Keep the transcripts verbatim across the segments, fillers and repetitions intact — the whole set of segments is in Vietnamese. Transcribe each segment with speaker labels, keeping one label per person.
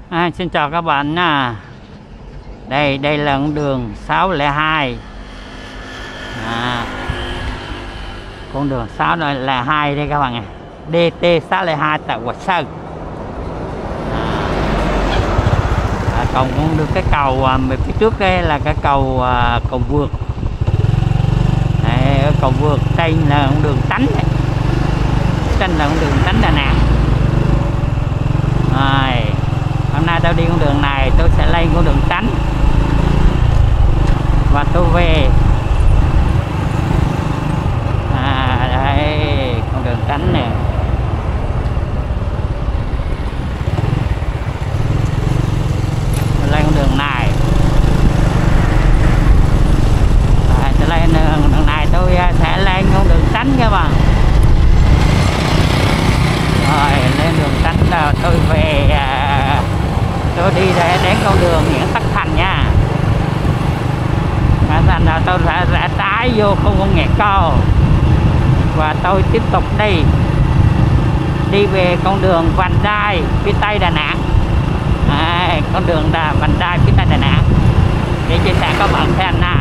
Speaker 1: À, xin chào các bạn nha. Đây đây là con đường sáu không hai. À, con đường sáu không hai đây các bạn ạ. đê tê sáu không hai tại Quảng Sơn. À, còn con đường cái cầu à, phía trước đây là cái cầu à, cầu vượt. Đây, cầu vượt đây là con đường Tánh. Trên là con đường Tánh Đà Nẵng. Rồi, hôm nay tôi đi con đường này, tôi sẽ lên con đường Tánh và tôi về. À đây, con đường Tánh nè. Tôi lên con đường này. À, tôi lên con đường này, tôi sẽ lên con đường Tánh các bạn. Rồi lên đường Tánh là tôi về, à, tôi đi để đến con đường Nguyễn Tất Thành nha. Thành là tôi sẽ rẽ trái vô khu công nghệ cao và tôi tiếp tục đi đi về con đường Vành Đai phía tây Đà Nẵng. À, con đường là Vành Đai phía tây Đà Nẵng để chia sẻ các bạn xem nè.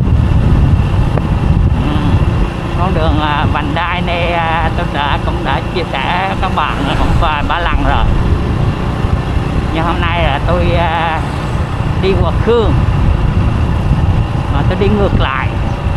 Speaker 1: Con đường à, Vành Đai này à, tôi đã cũng đã chia sẻ các bạn cũng vài ba lần rồi, nhưng hôm nay là tôi à, đi Hòa Khương mà tôi đi ngược lại.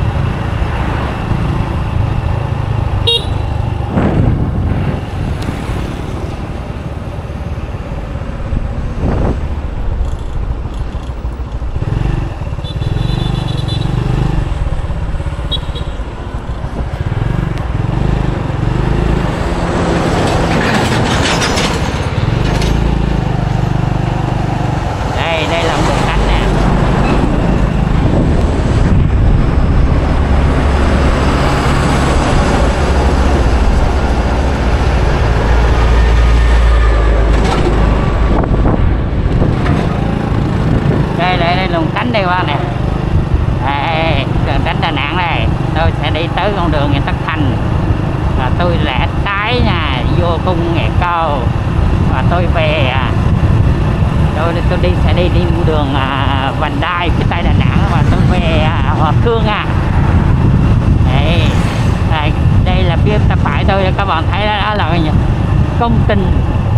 Speaker 1: Đây qua nè, đây, đường Tánh Đà Nẵng này, tôi sẽ đi tới con đường Nguyễn Tất Thành và tôi rẽ trái nha, vô cung nghệ cao và tôi về. Tôi tôi đi sẽ đi đi đường à, Vành Đai phía tây Đà Nẵng và tôi về à, Hòa Khương à. Đây, đây, đây là phía tay phải tôi, các bạn thấy đó là cái gì? Công trình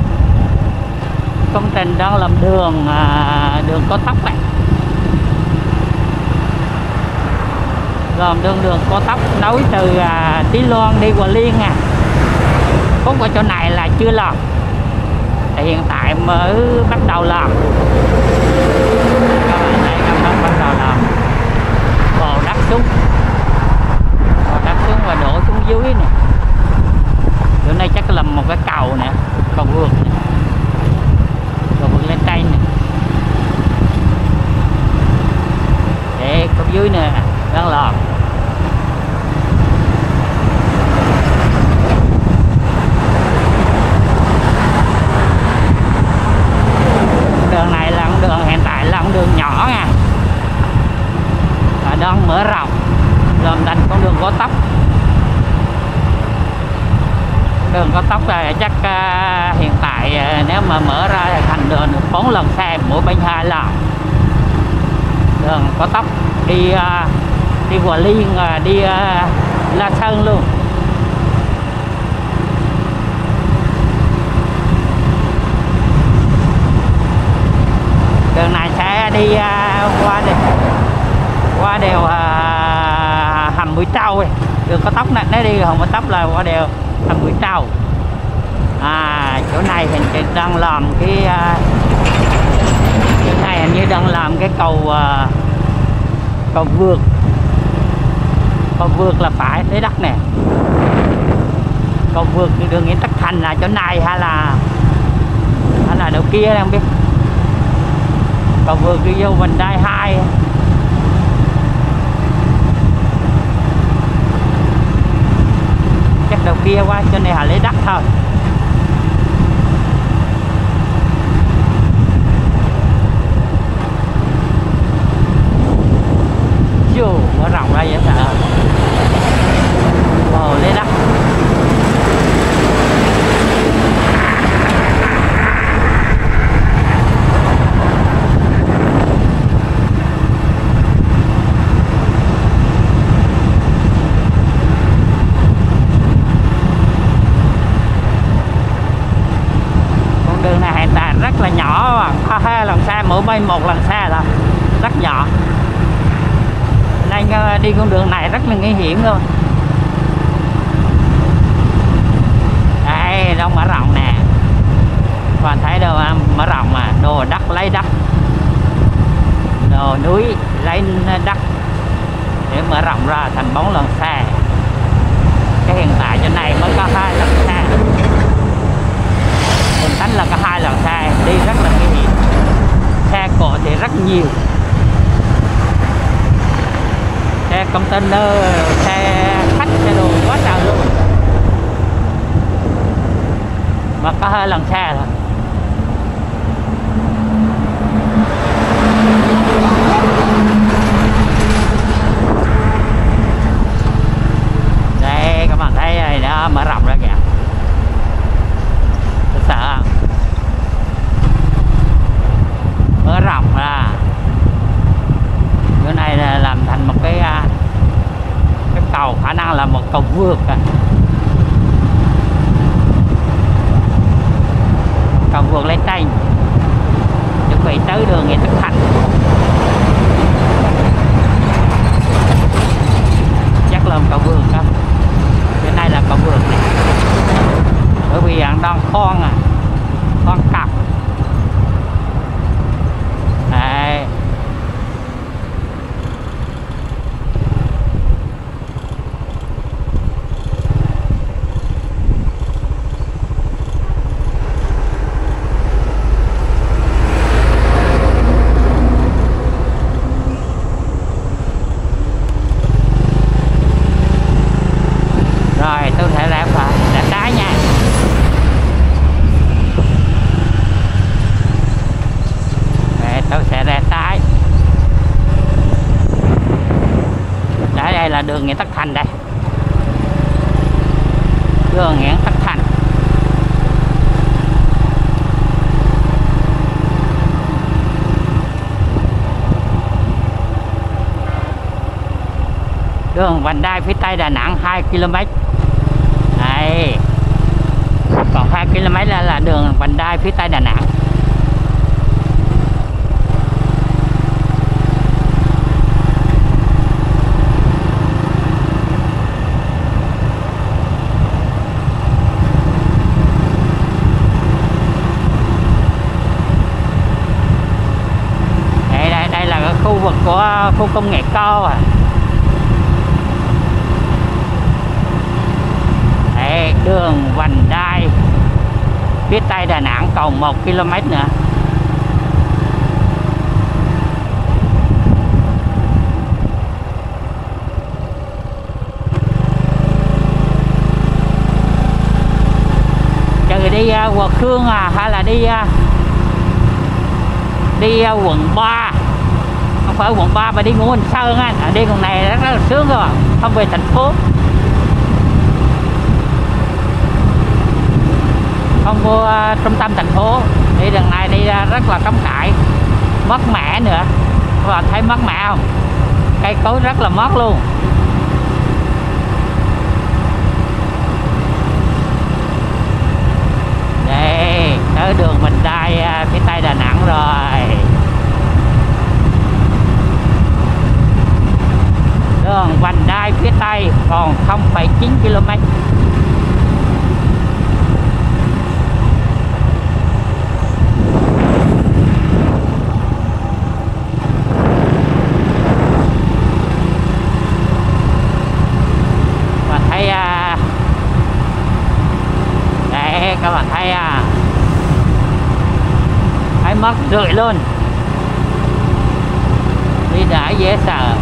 Speaker 1: công trình đang làm đường à, đường cao tốc này. Gồm đường đường cao tốc nối từ à, Tí Loan đi Hòa Liên à. Khúc ở chỗ này là chưa làm, thì hiện tại mới bắt đầu làm. Các bạn thấy các bạn bắt đầu làm, bò đất xuống, bò đất xuống và đổ xuống dưới nè. Chỗ này chắc là một cái cầu nè, cầu vượt nè, cầu vượt lên trên nè. Để cầu dưới nè đang làm. Đường này là con đường hiện tại là con đường nhỏ nha, và đang mở rộng làm thành con đường cao tốc. Đường cao tốc này chắc uh, hiện tại uh, nếu mà mở ra thì thành đường được bốn lần xe mỗi bên hai lần. Đường cao tốc đi uh, đi Hòa Liên, uh, đi uh, La Sơn luôn. Đường này sẽ đi uh, qua đèo, qua đèo uh, hầm Mũi Trâu. Đường cao tốc này nếu đi hầm Mũi Trâu là qua đèo hầm Mũi Trâu. À, chỗ này hình đang làm cái uh, chỗ này hình như đang làm cái cầu uh, cầu vượt, cầu vượt là phải lấy đất nè. Cầu vượt đường Nguyễn Tất Thành là chỗ này hay là hay là đầu kia không biết. Cầu vượt đi vô Vành Đai hai. Chắc đầu kia qua, cho nên họ lấy đất thôi. Dù mở rộng ra dễ sợ. Ồ, lấy đất. bạn, hai lần xe, mỗi bên một lần xe thôi, rất nhỏ nên đi con đường này rất là nguy hiểm luôn. Đây đông mở rộng nè, bạn thấy đâu mở rộng mà đồ đất lấy đất, đồ núi lấy đất để mở rộng ra thành bốn lần xe. Cái hiện tại trên này mới có hai lần xe, Bình Thánh là có hai lần xe, đi rất là nguy hiểm. Xe cộ thì rất nhiều, xe container, xe khách, xe đồ quá trời luôn, mà có hai lần xe thôi. Đây các bạn thấy này đó, mở rộng ra kìa, tôi sợ mở rộng ra. Bữa nay là làm thành một cái cái cầu, khả năng là một cầu vượt à. Cầu vượt lên trên, chuẩn bị tới đường Nguyễn Tất Thành. Chắc là một cầu vượt đó. Bên này là cầu vượt này, bởi vì đang khoan à, khoan cặp. Đấy. Rồi tôi sẽ làm phải đánh đá nha. Để tôi sẽ ra trái. Trái đây là đường Nguyễn Tất Thành đây. Đường Nguyễn Tất Thành. Đường vành đai phía tây Đà Nẵng hai ki lô mét. Đây. Còn hai ki lô mét là, là đường vành đai phía tây Đà Nẵng. Đây, đây, đây là cái khu vực của khu công nghệ cao à. Đây, đường vành đai phía tây Đà Nẵng còn một ki lô mét nữa. Trừ đi uh, Hòa Khương à, hay là đi uh, đi uh, quận ba, không phải quận ba mà đi Ngũ Hành Sơn á, à, đi con này rất, rất là sướng các bạn, không về thành phố, không vô uh, trung tâm thành phố. Đi đường này đi ra rất là trống trải, mát mẻ nữa. Các bạn thấy mát mẻ không? Cây cối rất là mát luôn. Đây, tới đường vành đai uh, phía tây Đà Nẵng rồi. Đường vành đai phía tây còn không phẩy chín ki lô mét. Các bạn thấy à, thấy mất rưỡi luôn, đi đã dễ sợ.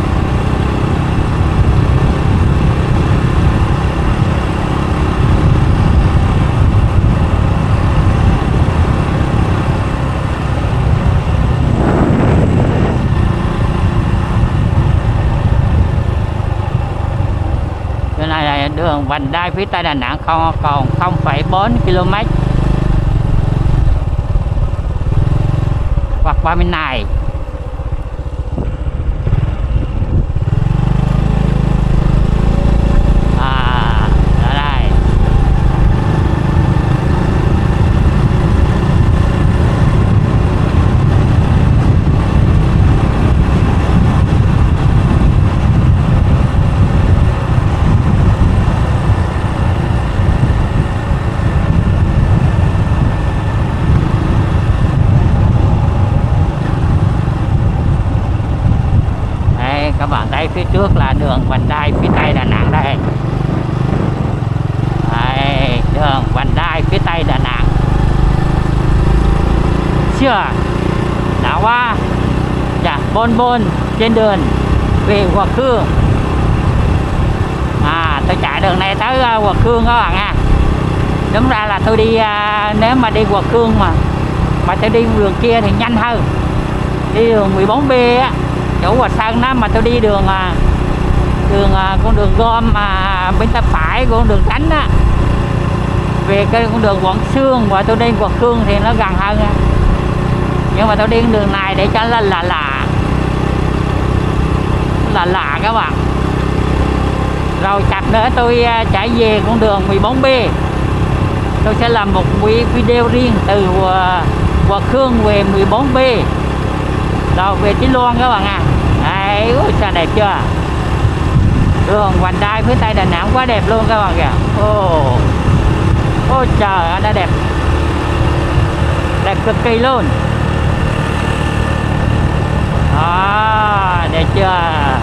Speaker 1: Cái này là đường vành đai phía tây Đà Nẵng còn còn không phẩy bốn ki lô mét. Hoặc qua bên này. À, ở đây. đây phía trước là đường vành đai phía tây Đà Nẵng đây. Đây, đường vành đai phía tây Đà Nẵng. Chưa đã qua dạ bon bon trên đường về Hòa Khương. À, tôi chạy đường này tới uh, Hòa Khương các bạn à. Đúng ra là tôi đi uh, nếu mà đi Hòa Khương mà mà tôi đi đường kia thì nhanh hơn, đi đường mười bốn B á, chỗ Hòa Sơn đó, mà tôi đi đường uh, đường uh, con đường gom mà uh, bên tay phải con đường tránh á, về cái con đường Quảng Xương và tôi đi Hòa Khương thì nó gần hơn. Nhưng mà tôi đi đường này để cho nó là lạ là lạ các bạn. Rồi chặt nữa tôi chạy về con đường mười bốn B, tôi sẽ làm một video riêng từ Hòa Khương về mười bốn B rồi về Chí Loan các bạn à. Đấy, sao đẹp chưa, đường vành đai phía tây Đà Nẵng quá đẹp luôn các bạn kìa. Ô ô trời, nó đẹp đẹp cực kỳ luôn. À, đẹp chưa,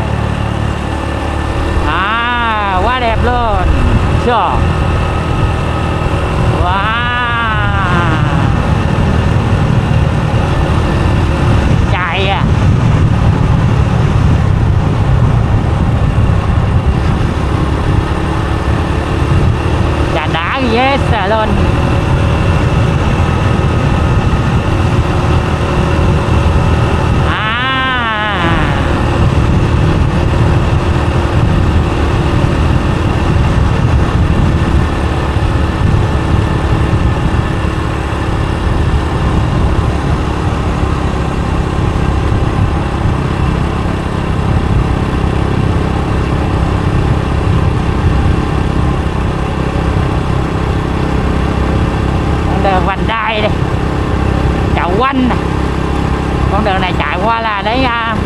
Speaker 1: à, quá đẹp luôn. Chưa wow, chạy à. Chà đã yes luôn. Vành đai đây chạy quanh này. Con đường này chạy qua là đấy à,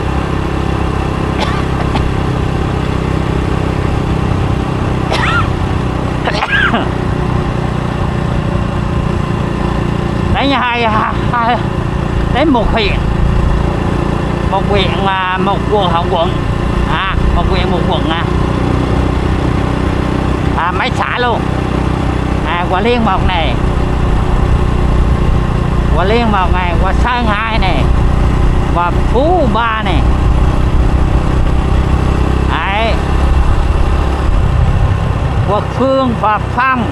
Speaker 1: đấy như hai, hai đến một huyện, một huyện mà một quận hậu quận à, một huyện một quận à, à mấy xã luôn à, Hòa Liên một này, Hòa Liên một này, Hòa Sơn hai này, và Phú ba này. Đấy, Hòa Khương và Phong.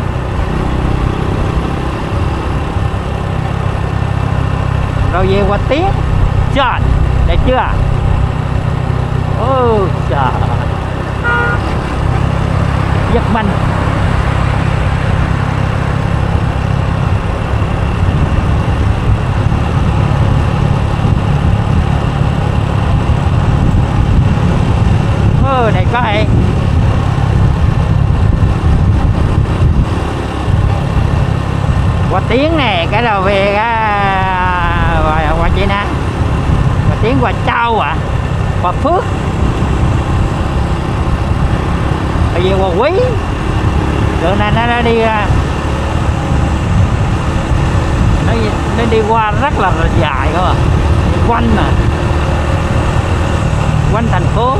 Speaker 1: Rồi về Hòa Tiến. Trời, đẹp chưa? Ôi trời, giật mình. Ơ, này có hay. Hòa Tiến nè, cái đầu về Hòa, Hòa chị nè, Hòa Tiến, Hòa Châu à, Hòa Phước, rồi về Hòa Quý. Đường này nó đi nó, nó đi qua rất là dài cơ à, quanh mà quanh thành phố.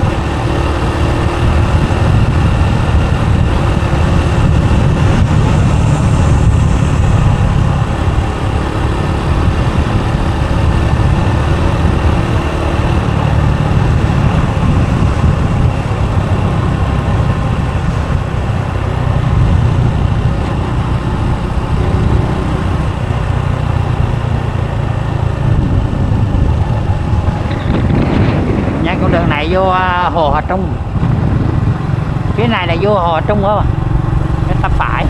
Speaker 1: Con đường này vô Hồ Hòa Trung, phía này là vô Hồ Hòa Trung đó, cái tay phải.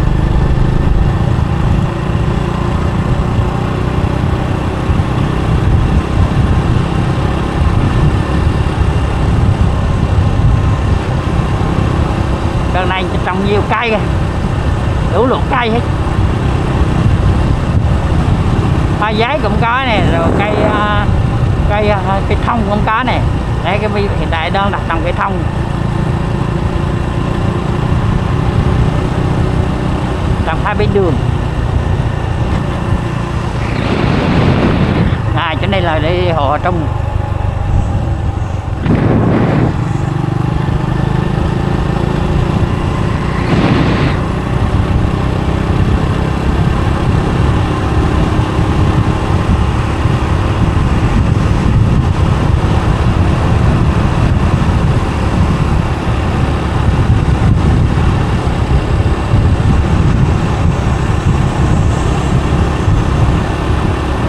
Speaker 1: Đường này trồng nhiều cây, đủ loại cây hết. Hoa giấy cũng có nè, rồi cây cây cây thông cũng có nè. Đây cái hiện tại đang đặt trồng cây thông. Trồng hai bên đường. À, chỗ này là đi Hồ Hòa Trung.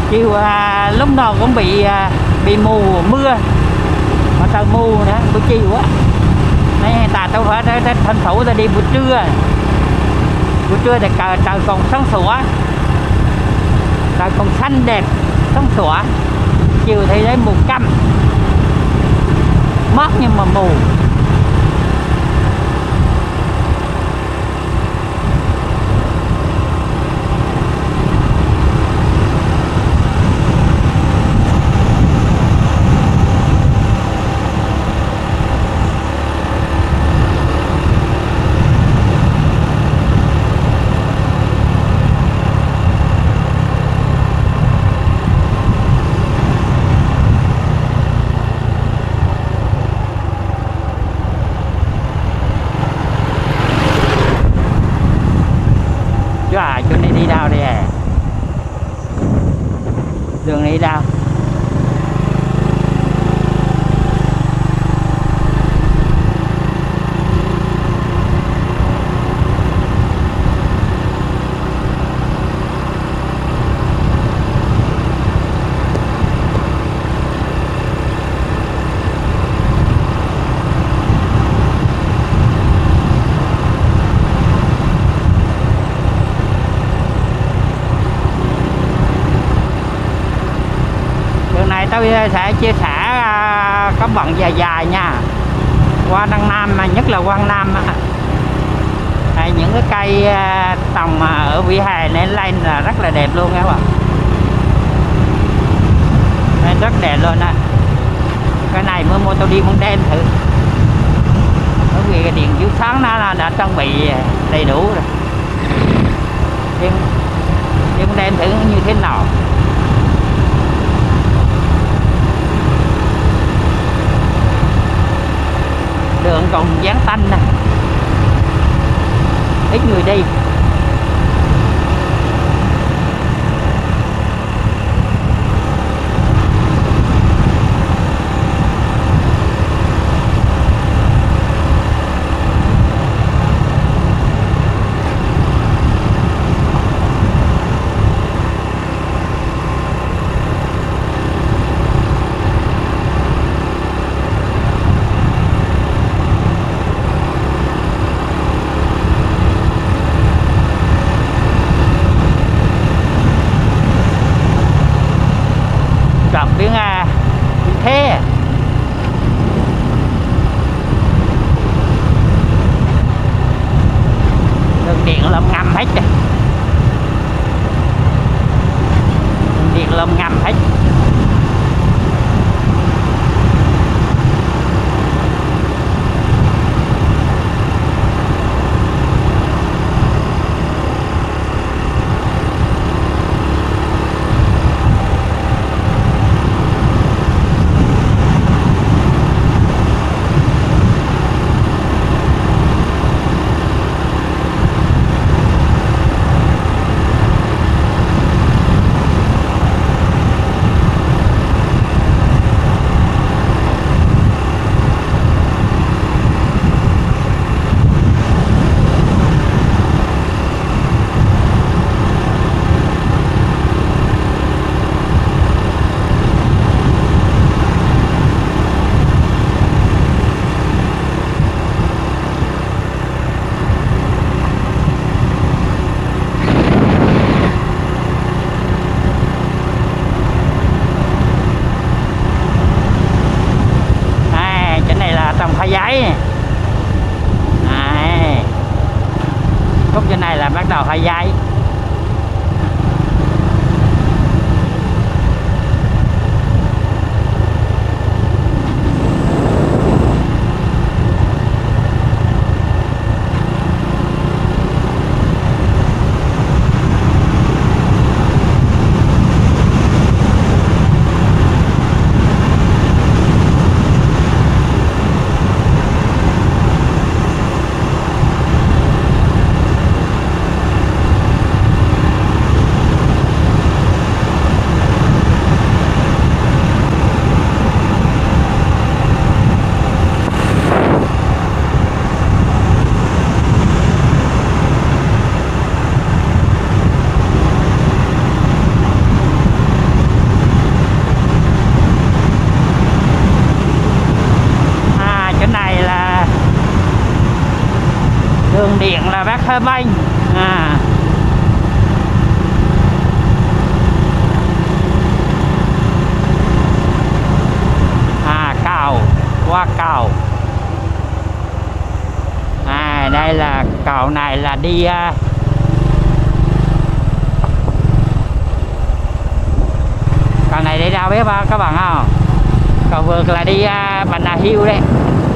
Speaker 1: chiều à, lúc nào cũng bị à, bị mù mưa, mà tao mù nữa buổi chiều á. Mấy ta tôi phải tranh thủ ta đi buổi trưa, buổi trưa thì trời, trời còn sáng sủa, trời còn xanh đẹp sáng sủa. Chiều thì thấy mù căm, mát nhưng mà mù. À, chỗ này đi đâu đây à? Đường này đi đâu? Tôi sẽ chia sẻ uh, có bận dài dài nha, qua Đăng Nam mà nhất là Quang Nam à, những cái cây uh, tòng ở vỉa hè này lên là rất là đẹp luôn các bạn, nên rất đẹp luôn á. Cái này mới mua tôi đi ban đêm thử, bởi vì cái điện chiếu sáng nó là đã trang bị đầy đủ rồi. Nhưng nhưng ban đêm thử như thế nào. Đường còn dán tanh nè, ít người đi. Biến à, thế đường điện lom ngầm hết rồi, đường điện lom ngầm hết. Giấy này, khúc trên này là bắt đầu hai giấy. hơi banh. À à cầu, qua cầu. À đây là cầu này là đi uh, cầu này đi đâu biết không các bạn không? Cầu vượt là đi uh, Bà Nà Hills đấy.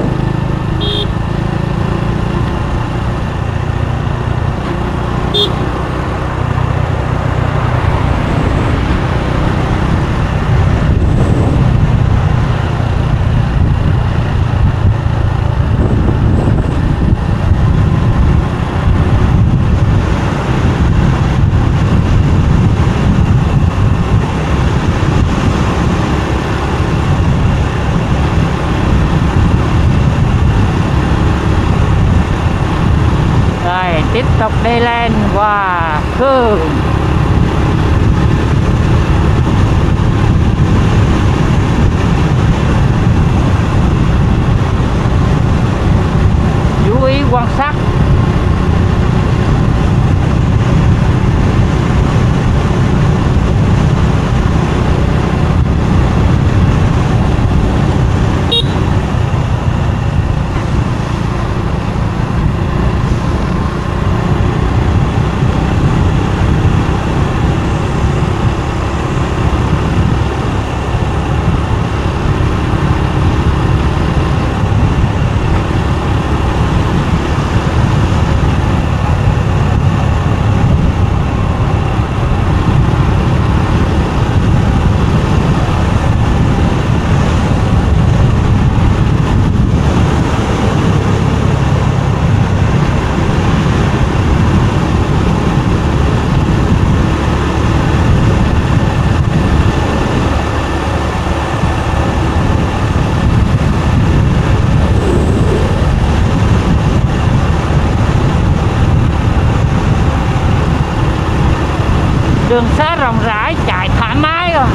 Speaker 1: Tiếp tục đi lên Hòa Khương. Chú ý quan sát. Đường xá rộng rãi, chạy thoải mái rồi.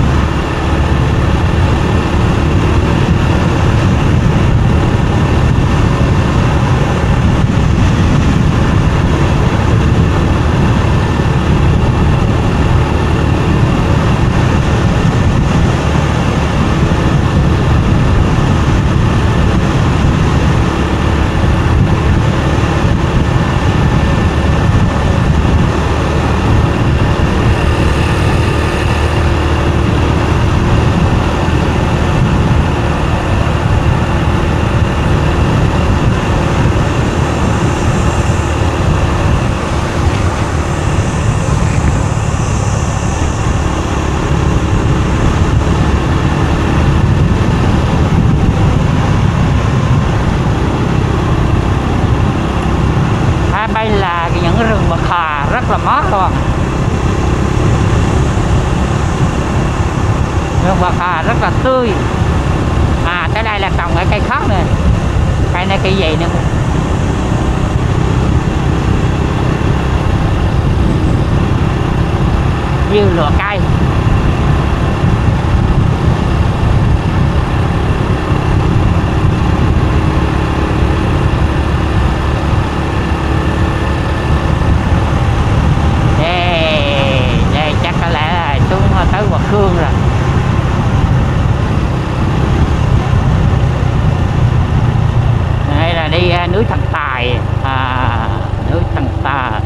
Speaker 1: Đây là những rừng bạc hà rất là mát các bạn. Rừng bạc hà rất là tươi. À tới đây là trồng cái cây khác nè. Cây này cây gì nữa. Nhiều lửa cây. Tới Hòa Khương rồi. Đây là đi uh, núi Thần Tài. À, núi Thần Tài.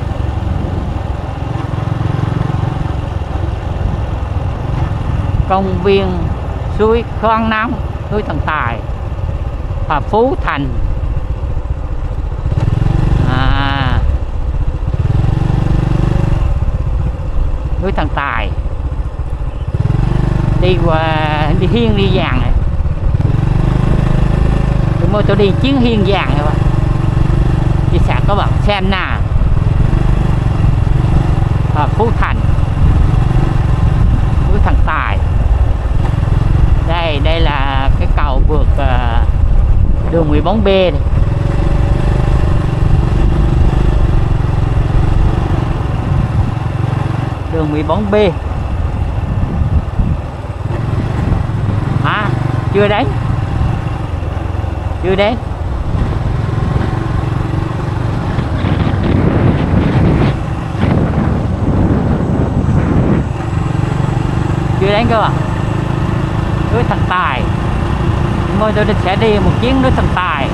Speaker 1: Công viên suối khoáng nóng núi Thần Tài và Phú Thành. À, núi Thần Tài. Đi qua đi hiên đi vàng này. Tôi mua tôi đi chuyến hiên vàng này. Đi sạc các bạn xem nè. À, Phú Thành, Phú Thần Tài. Đây đây là cái cầu vượt uh, đường mười bốn B này. Đường mười bốn B. À, chưa đến. Chưa đến. chưa đến cơ à? Núi Thần Tài. Thôi tôi sẽ đi một chuyến núi Thần Tài.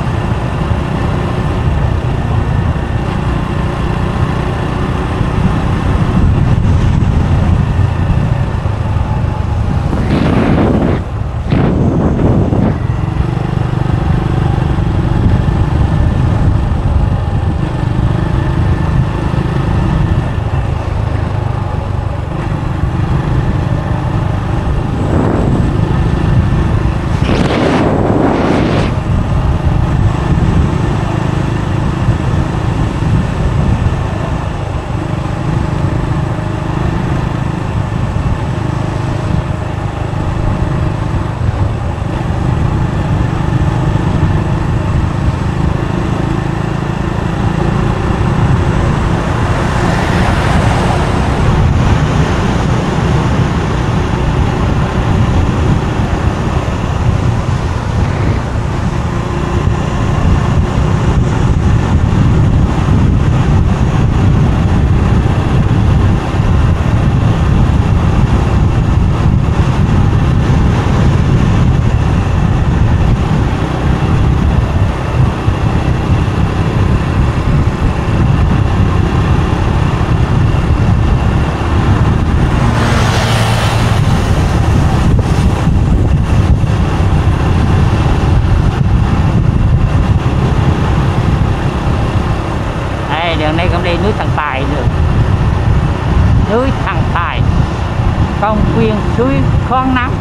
Speaker 1: Đường này cũng đi núi Thần Tài được. Núi Thần Tài, công viên suối khoáng nóng.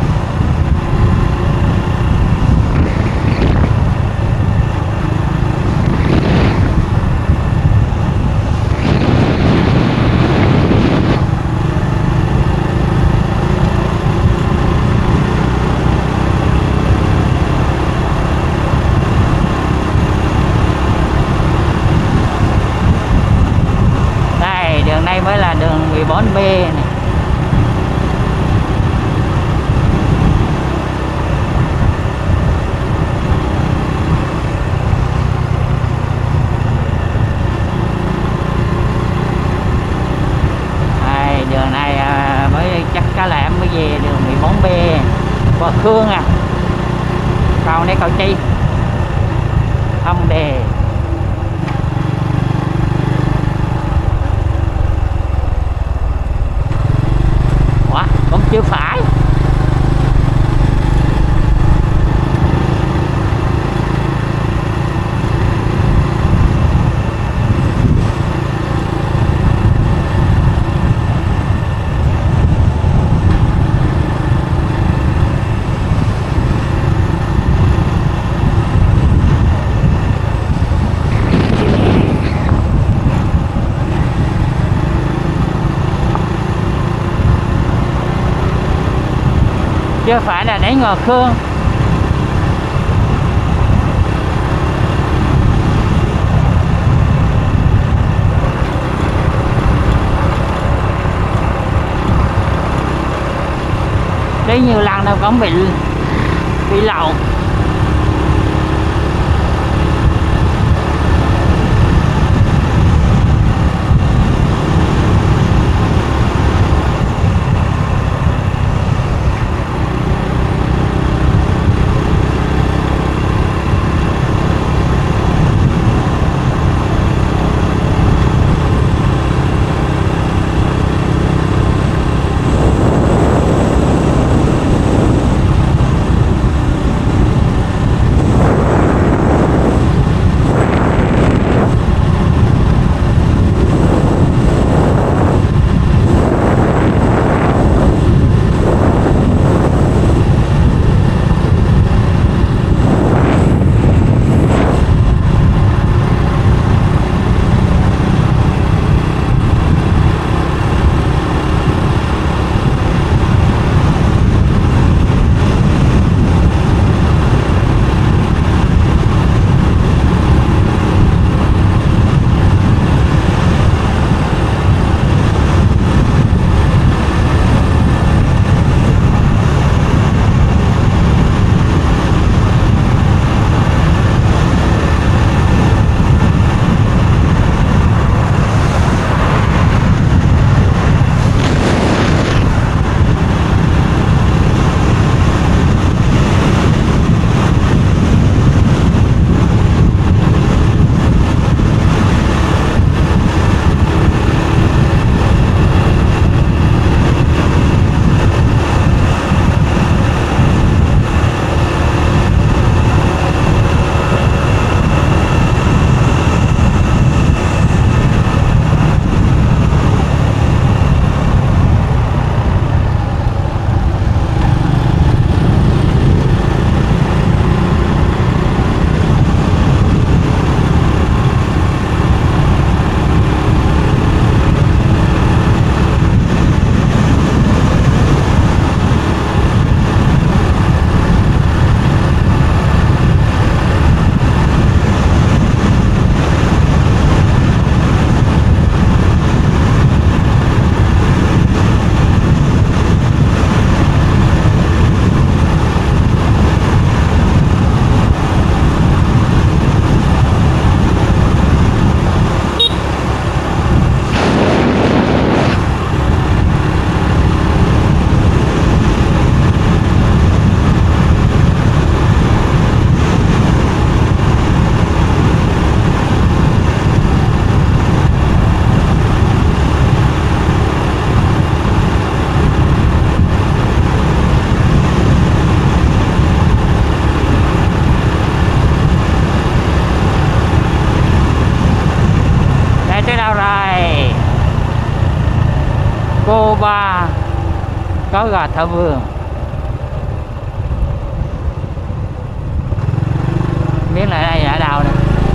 Speaker 1: Đường này mới là đường mười bốn B này. Đây, đường này à, mới chắc có lẽ mới về đường mười bốn B qua Khương à. Cầu này cầu chi? Thông Đề. Cũng chưa phải. Chưa phải là đến Ngò Khương. Đi nhiều lần đâu cũng bị bị lậu. có gà thợ vườn. Biết là đây ở đâu nè,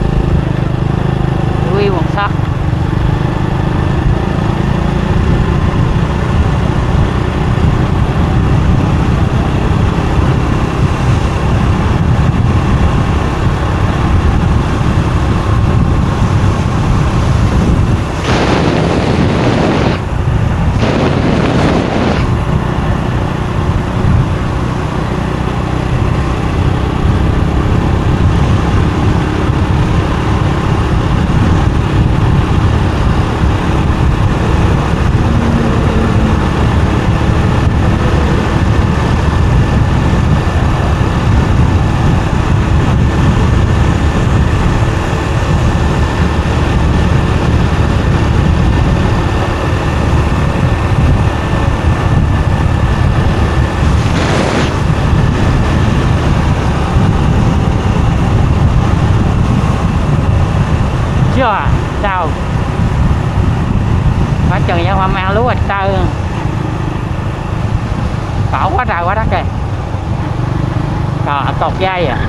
Speaker 1: quy quần sắt. Chưa à? Sao? Quá trời nha, hoa mang lúa sạch tơ. Cỏ quá trời quá đất kìa. Cỏ cột dây à.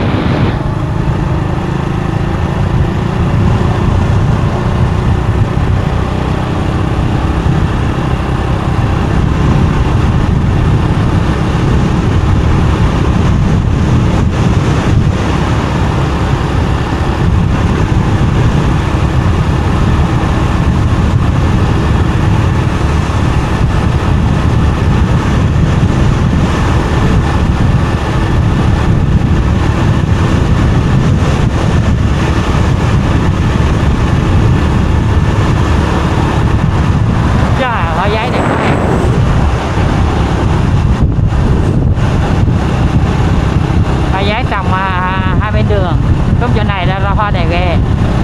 Speaker 1: Trồng à, hai bên đường, trong chỗ này là hoa đẹp ghê.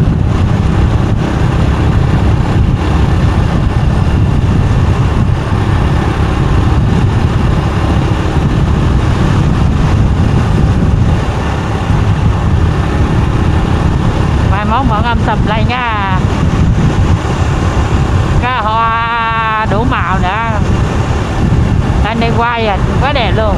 Speaker 1: Mai mốt vẫn âm sầm lên nha, cái hoa đủ màu nữa. Anh đi quay à, quá đẹp luôn.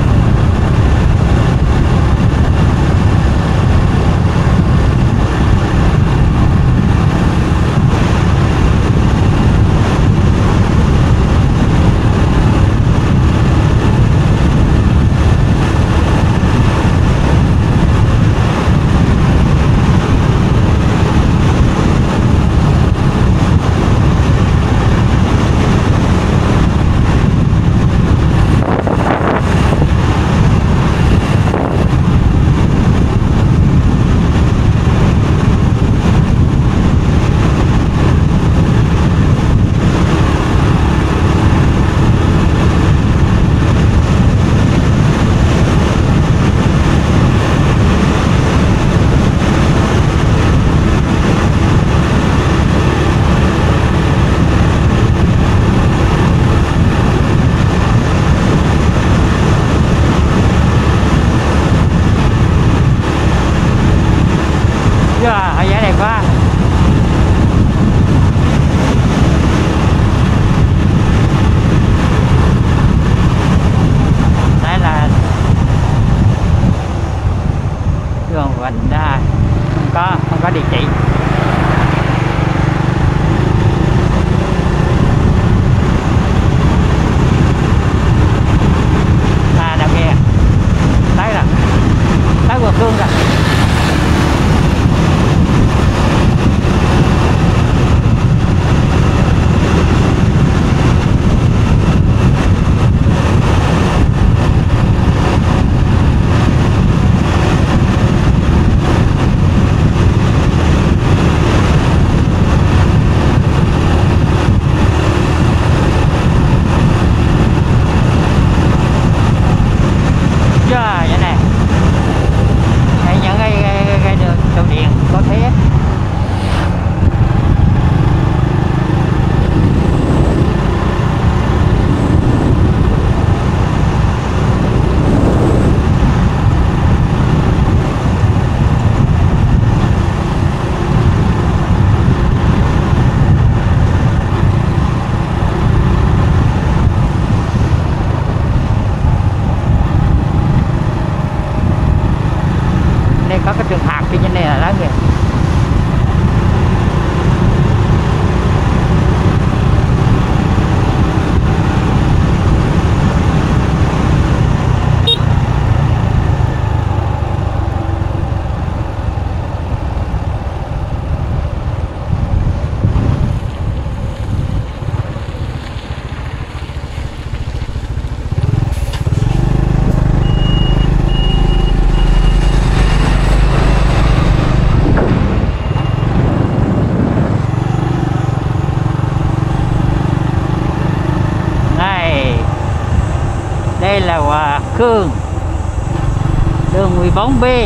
Speaker 1: đây là Hòa Khương, đường mười bốn B.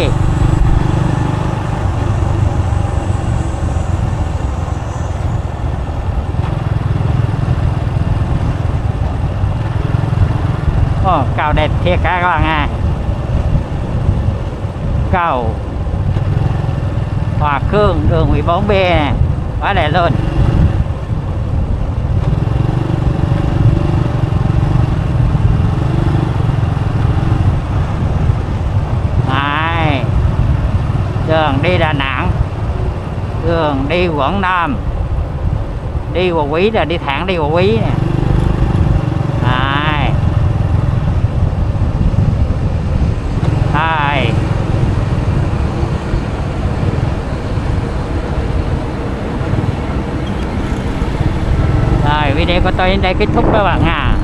Speaker 1: Ồ, cầu đẹp thiệt cả các bạn à. Cầu Hòa Khương, đường mười bốn B nè, quá đẹp luôn. Này, đường đi Đà Nẵng, đường đi Quảng Nam, đi Hòa Quý là đi thẳng đi Hòa Quý nè. Này, này. Rồi video của tôi đến đây kết thúc các bạn à.